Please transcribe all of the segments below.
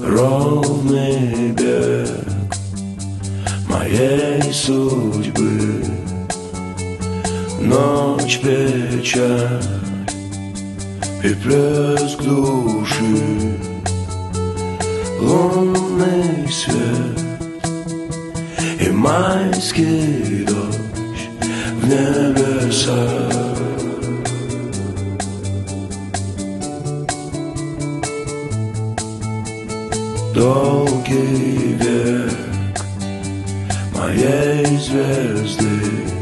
ровный бег моей судьбы. Ночь, печаль и плеск души, лунный свет и майский дождь в небесах. Долгий век моей звезды,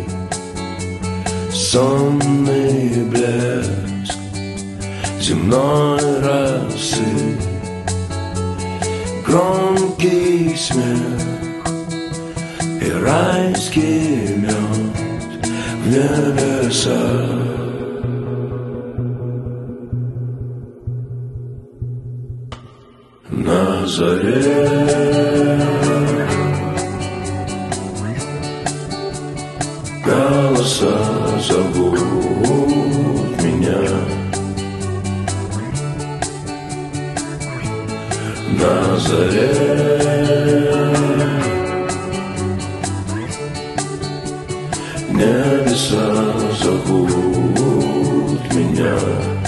сонный блеск земной росы, громкий смех и райский мед в небесах. На заре голоса зовут меня. На заре небеса зовут меня.